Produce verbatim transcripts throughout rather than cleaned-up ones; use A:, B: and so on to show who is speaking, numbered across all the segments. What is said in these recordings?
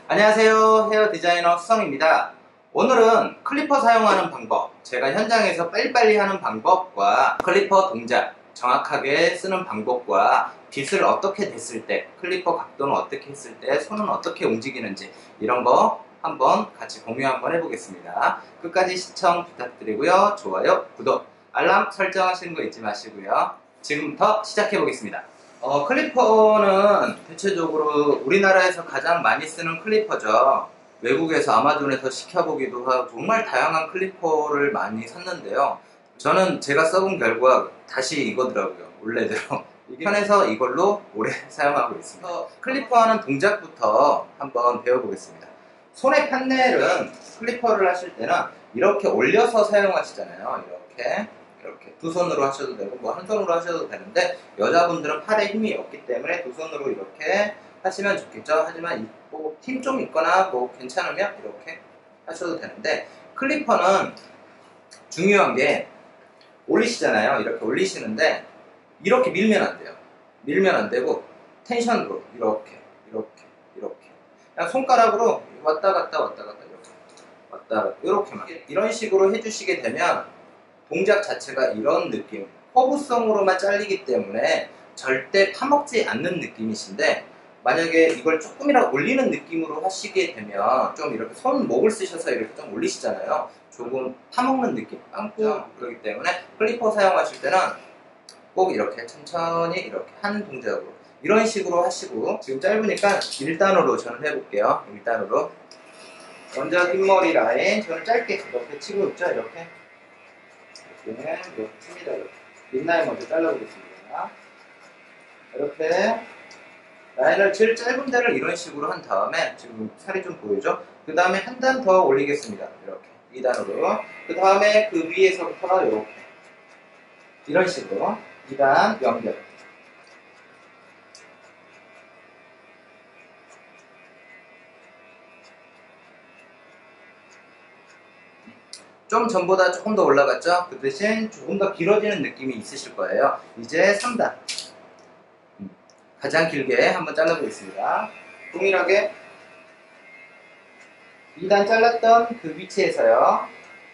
A: 안녕하세요, 헤어 디자이너 수성입니다. 오늘은 클리퍼 사용하는 방법, 제가 현장에서 빨리빨리 하는 방법과 클리퍼 동작 정확하게 쓰는 방법과 빗을 어떻게 댔을 때, 클리퍼 각도는 어떻게 했을 때, 손은 어떻게 움직이는지 이런 거 한번 같이 공유 한번 해보겠습니다. 끝까지 시청 부탁드리고요. 좋아요, 구독, 알람 설정하시는 거 잊지 마시고요. 지금부터 시작해 보겠습니다. 어, 클리퍼는 대체적으로 우리나라에서 가장 많이 쓰는 클리퍼죠. 외국에서 아마존에서 시켜보기도 하고 정말 다양한 클리퍼를 많이 샀는데요. 저는 제가 써본 결과 다시 이거더라고요. 원래대로. 편해서 이걸로 오래 사용하고 있습니다. 어, 클리퍼 하는 동작부터 한번 배워보겠습니다. 손의 판넬은 클리퍼를 하실 때는 이렇게 올려서 사용하시잖아요. 이렇게. 이렇게 두 손으로 하셔도 되고 뭐 한 손으로 하셔도 되는데 여자분들은 팔에 힘이 없기 때문에 두 손으로 이렇게 하시면 좋겠죠. 하지만 뭐 힘 좀 있거나 뭐 괜찮으면 이렇게 하셔도 되는데 클리퍼는 중요한 게 올리시잖아요. 이렇게 올리시는데 이렇게 밀면 안 돼요. 밀면 안 되고 텐션으로 이렇게 이렇게 이렇게 그냥 손가락으로 왔다 갔다 왔다 갔다 이렇게 왔다 갔다 이렇게만 이런 식으로 해주시게 되면 동작 자체가 이런 느낌, 허브성으로만 잘리기 때문에 절대 파먹지 않는 느낌이신데 만약에 이걸 조금이라도 올리는 느낌으로 하시게 되면 좀 이렇게 손목을 쓰셔서 이렇게 좀 올리시잖아요. 조금 파먹는 느낌, 빵꾸 그렇기 때문에 클리퍼 사용하실 때는 꼭 이렇게 천천히 이렇게 한 동작으로 이런 식으로 하시고 지금 짧으니까 일 단으로 저는 해볼게요. 일 단으로 먼저 뒷머리 라인 저는 짧게 이렇게 치고 있죠. 이렇게 이렇게 칩니다. 이렇게 윗라인 먼저 잘라보겠습니다. 이렇게 라인을 제일 짧은 데를 이런 식으로 한 다음에 지금 살이 좀 보이죠? 그 다음에 한 단 더 올리겠습니다. 이렇게 이 단으로 그 다음에 그 위에서부터 이렇게 이런 식으로 이 단 연결 좀 전보다 조금 더 올라갔죠? 그 대신 조금 더 길어지는 느낌이 있으실 거예요. 이제 삼 단 가장 길게 한번 잘라보겠습니다. 동일하게 이 단 잘랐던 그 위치에서요.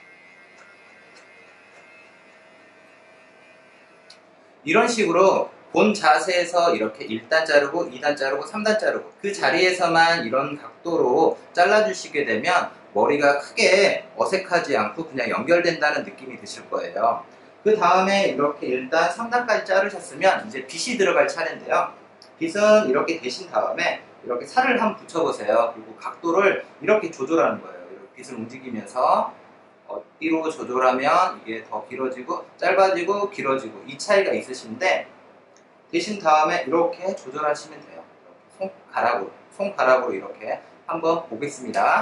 A: 이런 식으로 본 자세에서 이렇게 일 단 자르고 이 단 자르고 삼 단 자르고 그 자리에서만 이런 각도로 잘라주시게 되면 머리가 크게 어색하지 않고 그냥 연결된다는 느낌이 드실 거예요. 그 다음에 이렇게 일 단, 삼 단까지 자르셨으면 이제 빗이 들어갈 차례인데요. 빗은 이렇게 대신 다음에 이렇게 살을 한번 붙여보세요. 그리고 각도를 이렇게 조절하는 거예요. 이렇게 빗을 움직이면서 어디로 조절하면 이게 더 길어지고 짧아지고 길어지고 이 차이가 있으신데 대신 다음에 이렇게 조절하시면 돼요. 이렇게 손가락으로 손가락으로 이렇게 한번 보겠습니다.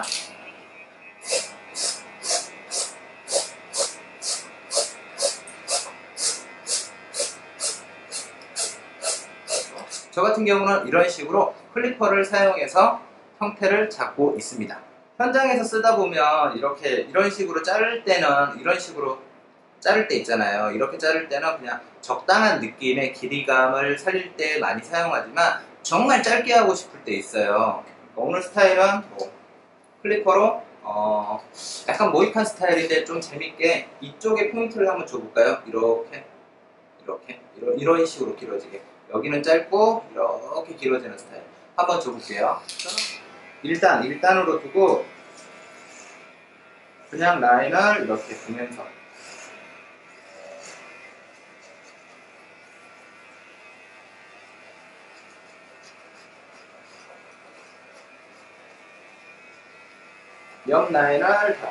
A: 저 같은 경우는 이런 식으로 클리퍼를 사용해서 형태를 잡고 있습니다. 현장에서 쓰다 보면 이렇게 이런 식으로 자를 때는 이런 식으로 자를 때 있잖아요. 이렇게 자를 때는 그냥 적당한 느낌의 길이감을 살릴 때 많이 사용하지만 정말 짧게 하고 싶을 때 있어요. 오늘 스타일은 뭐 클리퍼로 어 약간 모이칸 스타일인데 좀 재밌게 이쪽에 포인트를 한번 줘볼까요? 이렇게 이렇게 이런, 이런 식으로 길어지게 여기는 짧고 이렇게 길어지는 스타일 한번 줘볼게요. 일 단, 일 단으로 두고 그냥 라인을 이렇게 두면서 옆 라인을 다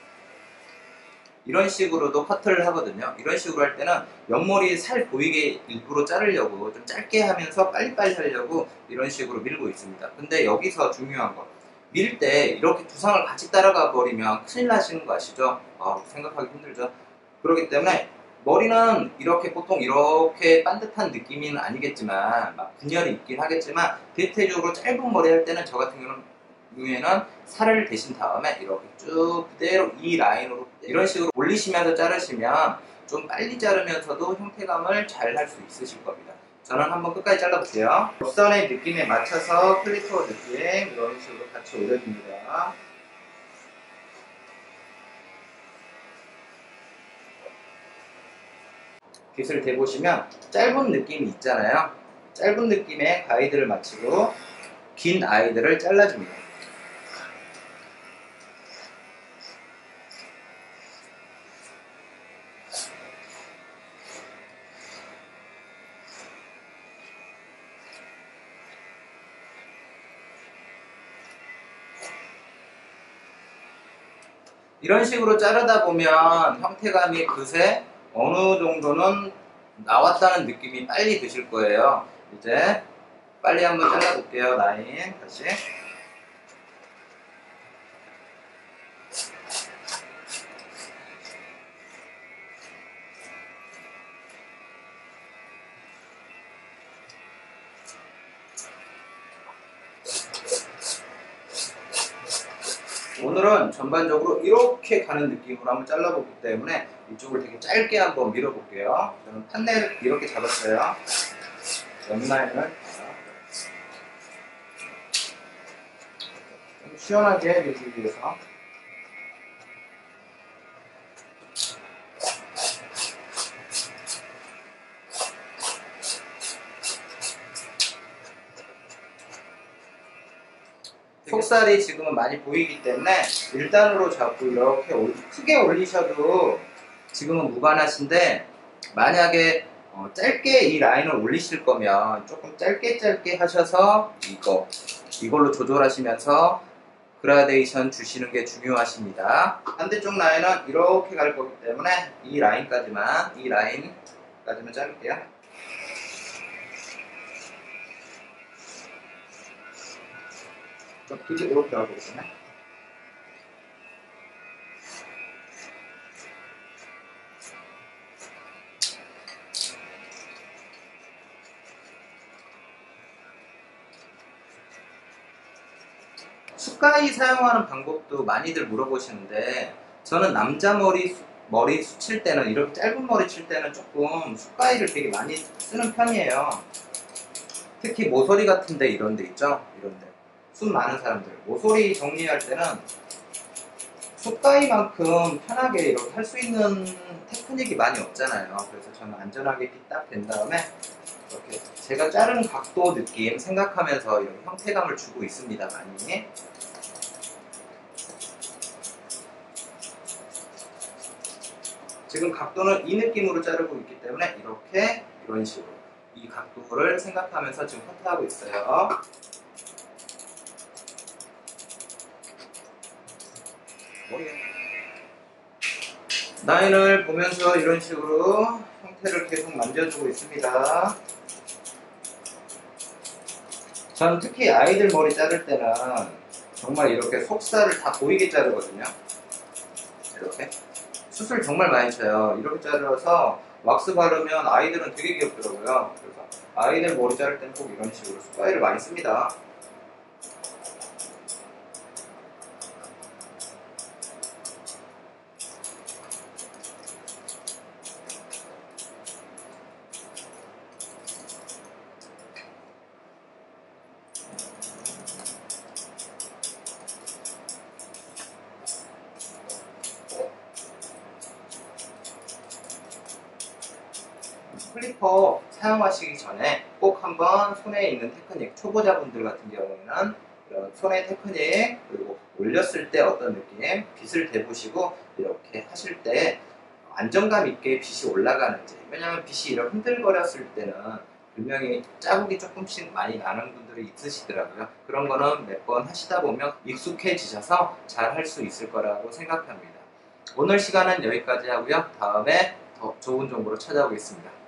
A: 이런 식으로도 커트를 하거든요. 이런 식으로 할 때는 옆머리 살 보이게 일부러 자르려고 좀 짧게 하면서 빨리빨리 하려고 이런 식으로 밀고 있습니다. 근데 여기서 중요한 거 밀 때 이렇게 두상을 같이 따라가 버리면 큰일 나시는 거 아시죠? 아, 생각하기 힘들죠? 그렇기 때문에 머리는 이렇게 보통 이렇게 반듯한 느낌은 아니겠지만 막 분열이 있긴 하겠지만 대체적으로 짧은 머리 할 때는 저 같은 경우는 경우에는 살을 대신 다음에 이렇게 쭉 그대로 이 라인으로 이런 식으로 올리시면서 자르시면 좀 빨리 자르면서도 형태감을 잘 할 수 있으실 겁니다. 저는 한번 끝까지 잘라볼게요. 곡선의 느낌에 맞춰서 클리퍼 느낌 이런 식으로 같이 올려줍니다. 빗을 대보시면 짧은 느낌이 있잖아요. 짧은 느낌의 가이드를 마치고 긴 아이들을 잘라줍니다. 이런 식으로 자르다 보면 형태감이 그새 어느 정도는 나왔다는 느낌이 빨리 드실 거예요. 이제 빨리 한번 잘라볼게요. 라인 다시. 오늘은 전반적으로 이렇게 가는 느낌으로 한번 잘라보기 때문에 이쪽을 되게 짧게 한번 밀어볼게요. 저는 판넬을 이렇게 잡았어요. 옆라인을 좀 시원하게 밀기 위해서. 속살이 지금은 많이 보이기 때문에 일 단으로 잡고 이렇게 크게 올리셔도 지금은 무관하신데, 만약에 어 짧게 이 라인을 올리실 거면 조금 짧게 짧게 하셔서 이거 이걸로 조절하시면서 그라데이션 주시는 게 중요하십니다. 반대쪽 라인은 이렇게 갈 거기 때문에 이 라인까지만 이 라인까지만 자를게요. 좀 길게 이렇게 하거든요. 숟가위 사용하는 방법도 많이들 물어보시는데, 저는 남자 머리 머리 숱일 때는, 이렇게 짧은 머리 칠 때는 조금 숟가위를 되게 많이 쓰는 편이에요. 특히 모서리 같은데 이런 데 있죠? 이런 데 숱 많은 사람들 모서리 정리할 때는 숟가위만큼 편하게 이렇게 할 수 있는 테크닉이 많이 없잖아요. 그래서 저는 안전하게 딱 된 다음에 이렇게 제가 자르는 각도 느낌 생각하면서 이런 형태감을 주고 있습니다. 많이. 지금 각도는 이 느낌으로 자르고 있기 때문에 이렇게 이런 식으로 이 각도를 생각하면서 지금 커트하고 있어요. 라인을 보면서 이런 식으로 형태를 계속 만져주고 있습니다. 전 특히 아이들 머리 자를 때는 정말 이렇게 속살을 다 보이게 자르거든요. 이렇게 숱을 정말 많이 쳐요. 이렇게 자르서 왁스 바르면 아이들은 되게 귀엽더라고요. 그래서 아이들 머리 자를 때는 꼭 이런 식으로 숟가위를 많이 씁니다. 클리퍼 사용하시기 전에 꼭 한번 손에 있는 테크닉, 초보자분들 같은 경우에는 이런 손의 테크닉, 그리고 올렸을 때 어떤 느낌, 빗을 대보시고 이렇게 하실 때 안정감 있게 빗이 올라가는지. 왜냐하면 빗이 이렇게 흔들거렸을 때는 분명히 자국이 조금씩 많이 나는 분들이 있으시더라고요. 그런 거는 몇 번 하시다 보면 익숙해지셔서 잘 할 수 있을 거라고 생각합니다. 오늘 시간은 여기까지 하고요. 다음에 더 좋은 정보로 찾아오겠습니다.